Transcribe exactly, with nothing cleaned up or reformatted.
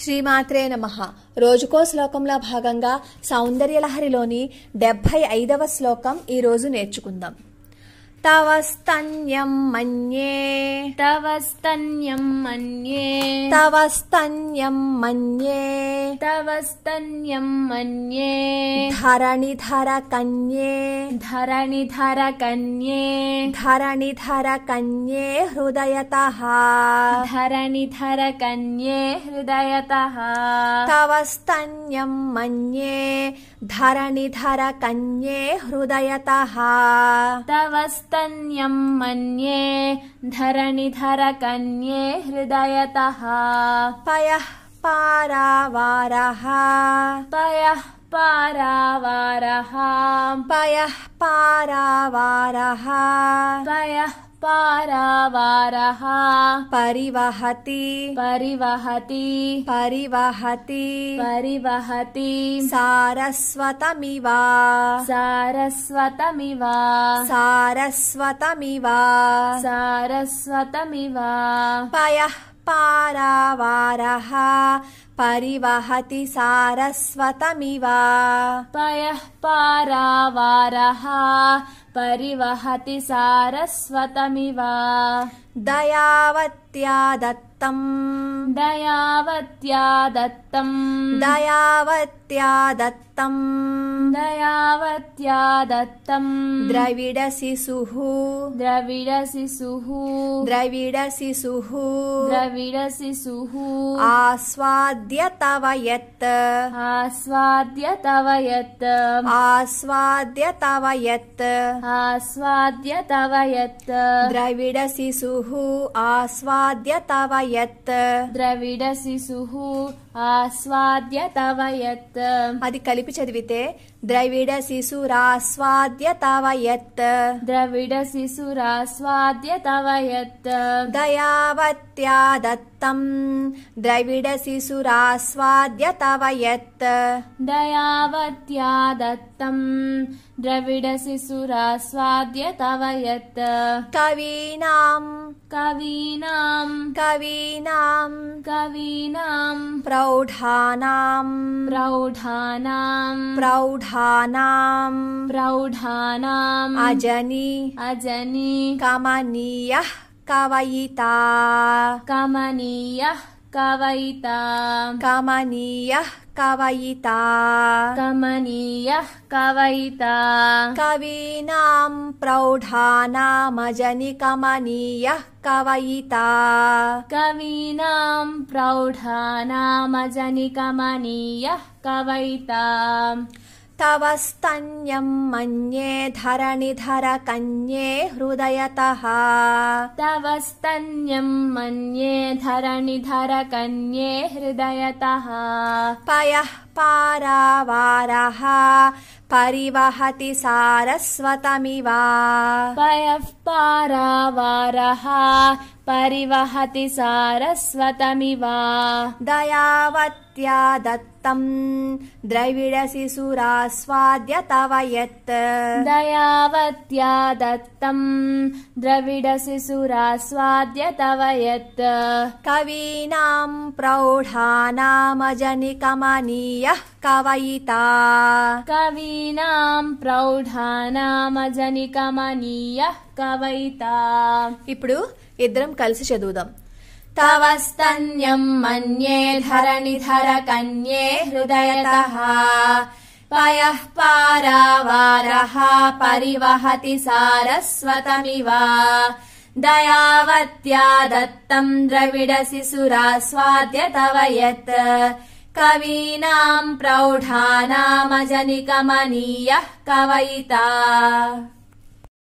శ్రీమాత్రే నమః. రోజుకో శ్లోకంలో భాగంగా సౌందర్యలహరిలోని డెబ్బై ఐదవ శ్లోకం ఈ రోజు నేర్చుకుందాం. తవ స్తన్యం మన్యే తవ స్తన్యం మన్యే తవ స్తన్యం మన్యే తవ స్తన్యం మన్యే ధరణిధర కన్యే ధరణిధర కన్యే ధరణిధర కన్యే హృదయతః ధరణిధర కన్యే హృదయతః తవ స్తన్యం మన్యే ధరణిధర కన్యే హృదయతః తవ స్తన్యం మన్యే ధరణిధర కన్యే హృదయతః పయః పారావారః పయః పారావారః పయః పారావారః పయః పారావారః పరివహతి పరివహతి పరివహతి పరివహతి సారస్వతమివ సారస్వతమివ సారస్వతమివ సారస్వతమివ పయః పారావారః పరివహతి సారస్వతమివ పయః పారావారః పరివహతి సారస్వతమివ దయావత్యా దత్తం దయావత్యా దత్తం దయావత్యా దత్తం దయావత్యా దత్తం ద్రవిడ శిశుః ద్రవిడ శిశుః ద్రవిడ శిశుః ద్రవిడ శిశుః ఆస్వాద్య తవ యత్ ఆస్వాద్య తవ యత్ ఆస్వాద్య తవ యత్ ఆస్వాద్య తవ యత్ ద్రవిడ శిశుః ఆస్వాద్య తవ యత్ ద్రవిడ శిశుః ఆస్వాద్య తవ యత్ అది కలిపి చదివితే ద్రవిడ శిశురాస్వాద్య తవ యత్ ద్రవిడ శిశురాస్వాద్య తవ యత్ దయావత్యా దత్తం ద్రవిడ శిశురాస్వాద్య తవ యత్ దయావత్యా దత్తం ద్రవిడ శిశురాస్వాద్య తవ యత్ కవీనాం కవీనాం కవీనాం కవీనాం ప్రౌఢానాం ప్రౌఢానాం ప్రౌఢానాం ప్రౌఢానాం అజని అజని కమనీయః కవయితా కమనీయః కవయితా కమనీయః కవయితా కమనీయః కవయితా కవీనాం ప్రౌఢానామజని కమనీయః కవయితా కవీనాం ప్రౌఢానామజని కమనీయః కవయితా తవ స్తన్యం మన్యే ధరణిధర కన్యే హృదయతః తవ స్తన్యం మన్యే ధరణిధర కన్యే హృదయతః పయః పారావారః పరివహతి సారస్వతమివ పయః పారావారః పరివహతి సారస్వతమివ దయావత్యా దత్తం ద్రవిడ శిశురాస్వాద్య తవ యత్ దయావత్యా దత్తం ద్రవిడ శిశురాస్వాద్య తవ యత్ కవీనాం ప్రౌఢానామజని కమనీయః కవయితా కవీనాం ప్రౌఢానామజని కమనీయః కవయితా ఇప్పుడు ఇద్దరం కలిసి చదువుదాం. తవ స్తన్యం మన్యే ధరణిధర కన్యే హృదయతః పయః పారావారః పరివహతి సారస్వతమివ దయావత్యా దత్తం ద్రవిడ శిశురాస్వాద్య తవ యత్ కవీనాం ప్రౌఢానామజని కమనీయః కవయితా.